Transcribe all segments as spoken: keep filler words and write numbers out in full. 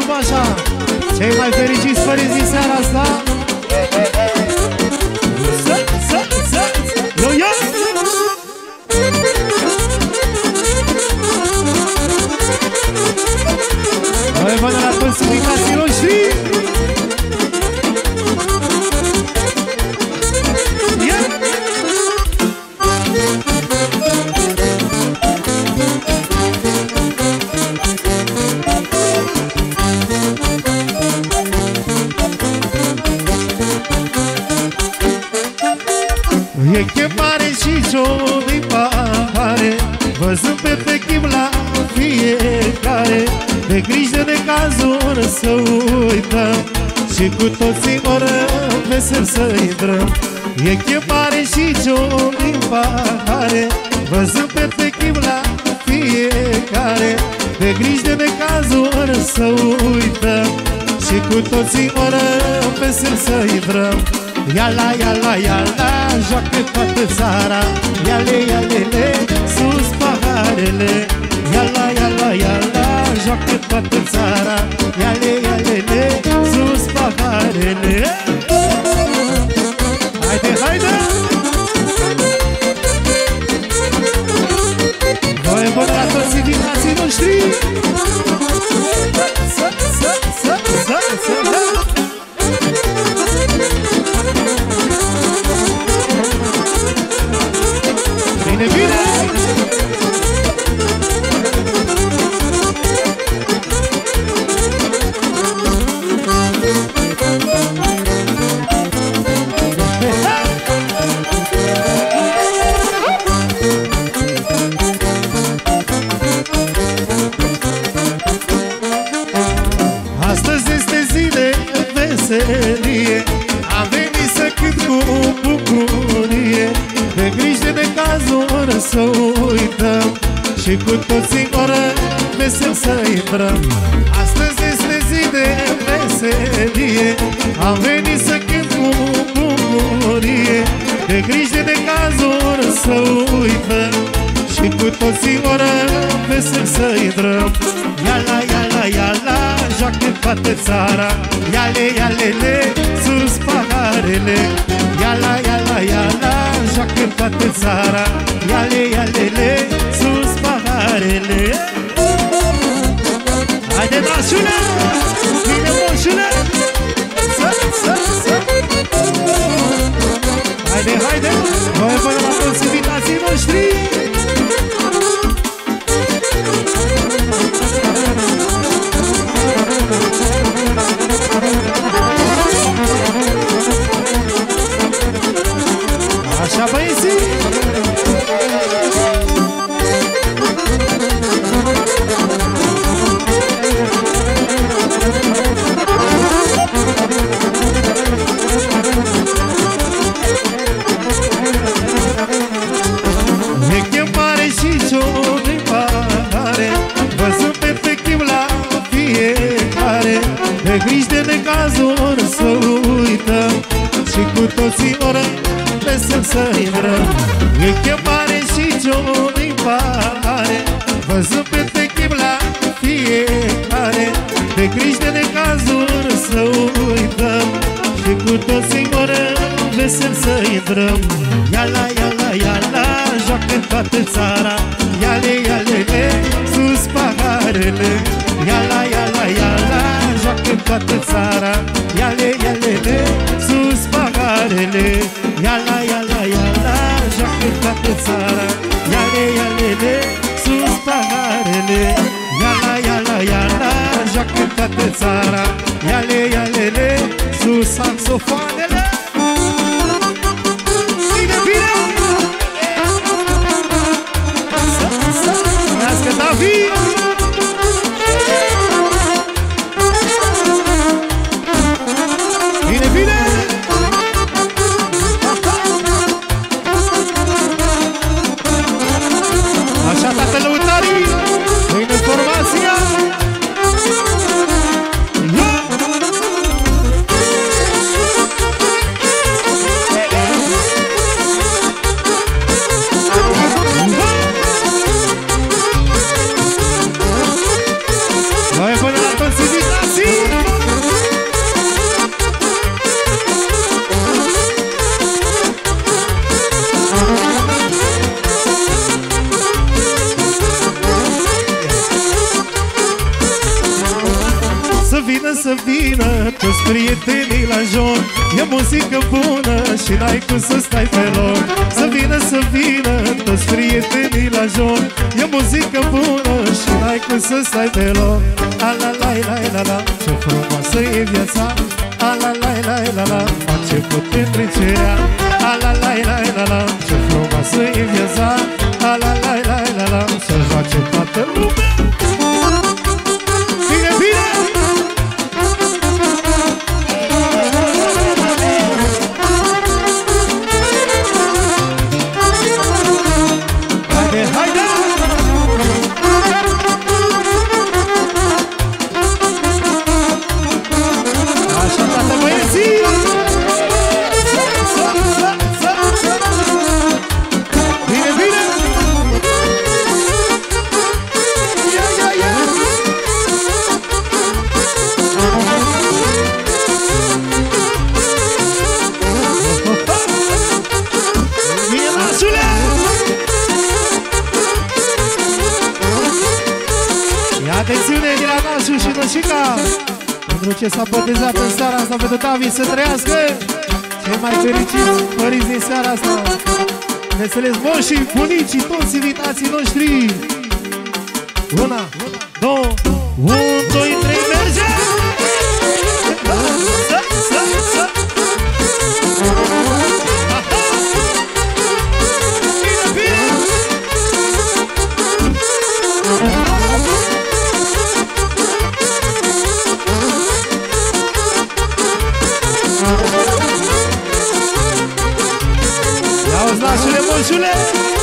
cam așa. Cei mai fericiți părinți din seara asta. Să, să, să, eu, eu. Noi până la toți invitații noștri. E chemare și joc din pahare, văzând pe fechim la fiecare, de grijă de cazuri să uităm și cu toții orăm vesel să intrăm. E chemare și joc din pahare, văzând pe fechim la fiecare, de grijă de cazuri să uităm și cu toții orăm vesel să intrăm. Iala, iala, iala, joacă toată țara, iale, ialele, sus paharele. Iala, iala, iala, joacă toată țara, iale, ialele, sus paharele. Haide, haide! Noi vom la toți invitații noștri. Să, să, să, să, să, să. Bine, bine! Astăzi este zi de veselie, am venit să cânt cu bucurie, de grijă de cazuri să uităm și cu toții oră vesel să intrăm. Astăzi este zi de veselie, am venit să cânt cu bucurie, de grijă de cazuri să uităm și cu toții oră vesel să intrăm. Iala, iala, iala, joacă toată țara, iale, ialele, sus paharele. Iala, iala, iala, joacă toată țara, iale, ialele, sus paharele. Haide, nașule, bine moșule, să, să, să. Haide, haide, noi până la toți invitații noștri. Așa, băieții! E chemare și joc din pahare, văzând pe fechim la fiecare, de grijă de cazuri să uităm și cu toții oră vesel să intrăm. E chemare și joc din pahare, văzând pe fechim la fiecare, de grijă de cazuri să uităm și cu toții oră vesel să intrăm. Iala, iala, iala, joacă toată țara, iale, ialele, sus paharele. Iala, iala, iala, joacă toată țara, iale, ialele, sus paharele. Iala, iala, iala, joacă toată țara, iale, ialele, sus paharele. Iala, iala, iala, joacă toată țara, iale, ialele, sus saxofoanele. Bine, bine! Să, să, să, David! Bine, bine! Așa, tată lăutarii, în informația. vină, să vină toți prietenii la joc. E muzică bună și n-ai cum să stai pe loc. Să vină, să vină toți prietenii la joc. E muzică bună și n-ai cum să stai pe loc. A-la-la-la-la-la, ce frumoasă e viața. A-la-la-la-la-la, a început petrecerea. A-la-la-la-la-la, ce frumoasă e viața. A-la-la-la-la-la, să joace toată lumea. Bine, bine! Haide, haide! Așa, tată, băieții! Bine, bine! Ia, ia, ia! Bine, nașule! Ia atențiune, Diranașul și Nășica! Pentru ce s-a botezat în seara asta, pentru David să trăiască cei mai fericiți părinți din seara asta. Bineînțeles, moșii, bunicii, toți invitații noștri. Una, două, unu, doi, trei, merge! Să, să, să! Bine, bine! Ia-uzi, nașule, moșule!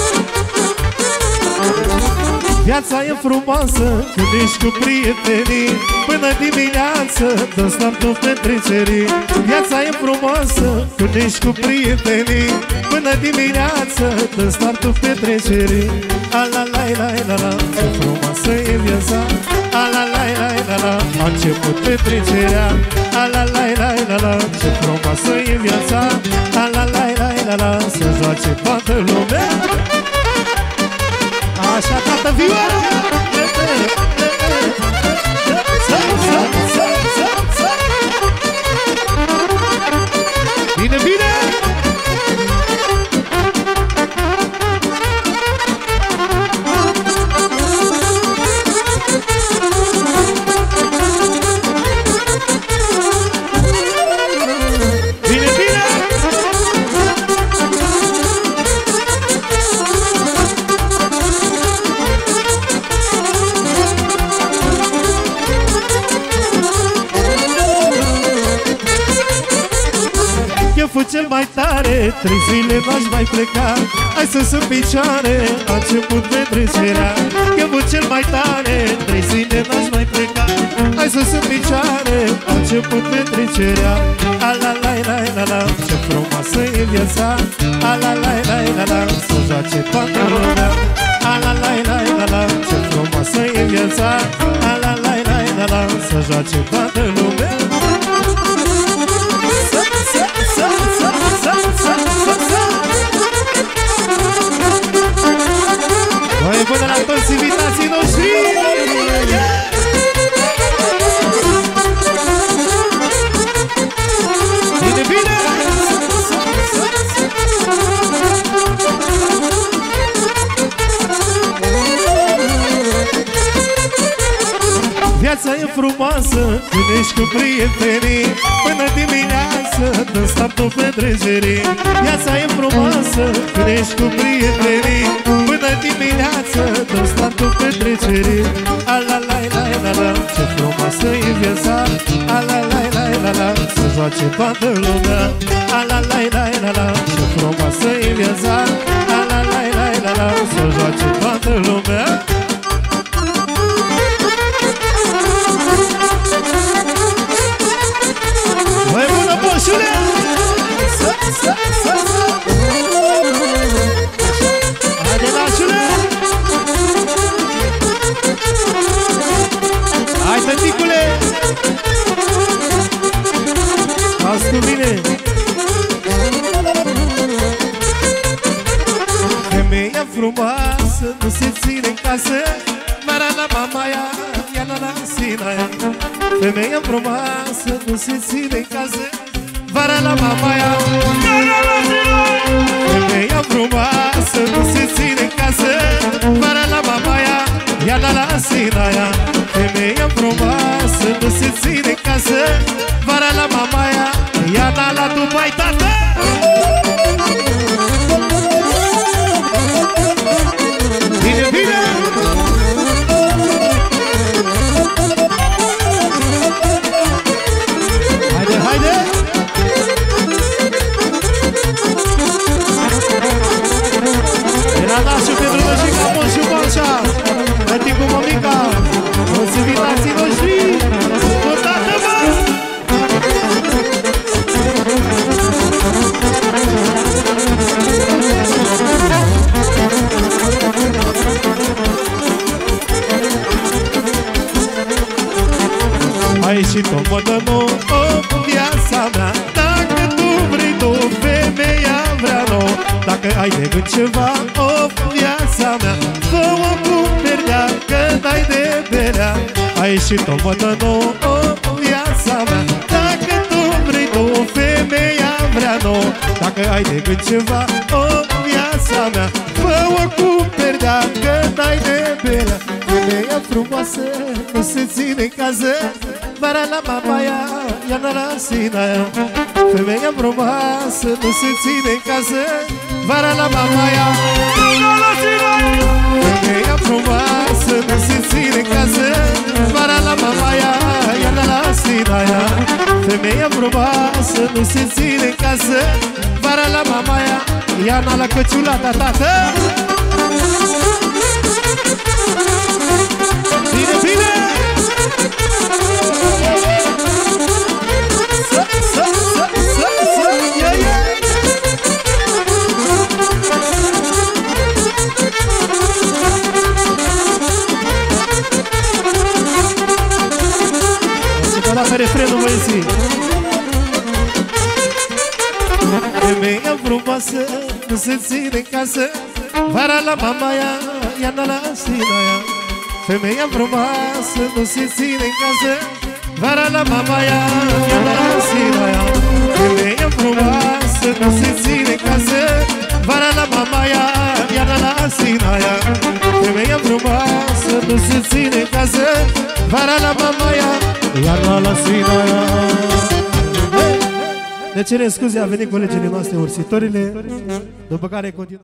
Viața e frumoasă când ești cu prietenii. Până dimineață dă startul petrecerii. Viața e frumoasă când ești cu prietenii. Până dimineață dă startul petrecerii. A-la-la-la-la-la, ce frumoasă e viața. A-la-la-la-la-la, a început petrecerea. A-la-la-la-la-la, ce frumoasă e viața. A-la-la-la-la-la, să joace toată lumea. Așa, tată, vioară! Bine, bine! Bine, bine! Cheful cel mai tare, trei zile n-aș mai pleca. Hai să sunt picioare, a început petrecerea. Cheful cel mai tare, trei zile n-aș mai pleca. Hai să sunt picioare, a început petrecerea. A-la-la-la-la-la, ce frumoasă e viața. A-la-la-la-la-la, să joace toată lumea. A-la-la-la-la-la, ce frumoasă e viața. A-la-la-la-la-la, să joace toată lumea. Noi până la toți invitații noștri. Bine, bine! Viața e frumoasă când ești cu prietenii. Până dimineață dă startul petrecerii. Viața e frumoasă când ești cu prietenii. Până dimineață dă startul petrecerii. A-la-la-la-la-la, ce frumoasă e viața. A-la-la-la-la-la, să joace toată lumea. A-la-la-la-la-la, ce frumoasă e viața. A-la-la-la-la-la, să joace toată lumea. Mai bună, boșule! Să, să, să, să! Haide, nașule! Hai, tăticule! Stați cu mine! Femeia frumoasă nu se ține în casă, vara la mamaia. Femeia frumoasă nu se ține în casă, vara la mamaia, iarna la Sinaia. Femeia frumoasă nu se ține în casă, vara la mamaia, iarna la Dubai, tată! Bine, bine! Haide, haide! Era nașul pentru Năjica, Mon și Bonșa, Mătii cu mămica, toți invitații noștri, cu tată, mă! Ai și tu mă dă nou în viața mea, dacă tu vrei tu, femeia vrea nou. Dacă ai de gând ceva în viața mea, fă-o cu perdea, că n-ai de belea. Ai și tu mă dă nou în viața mea, dacă tu vrei tu, femeia vrea nou. Dacă ai de gând ceva în viața mea, fă-o cu perdea, că n-ai de belea. Femeia frumoasă nu se ține în casă, vara la mamaia, iarna la Sinaia. Femeia frumoasă nu se ține în casă, vara la mamaia, iarna la Sinaia. Femeia frumoasă nu se ține în casă, vara la mamaia, iarna la Sinaia. Femeia frumoasă nu se ține în casă, vara la mamaia, iarna la Căciulata, tată! Bine, bine! Să, să, să, să, să, ia, ia! Și pe la pe refrenul, băieții! Femeia frumoasă nu se ține în casă, vara la mamaia, iarna la Sinaia. Femeia frumoasă nu se ține în casă, vara la mamaia, iarna la Sinaia. Femeia frumoasă nu se ține în casă, vara la mamaia, iarna la Sinaia. Femeia frumoasă nu se ține în casă, vara la mamaia, iarna la Sinaia. Ne cerem scuze, a venit colegele noastre ursitorile, după care continuăm.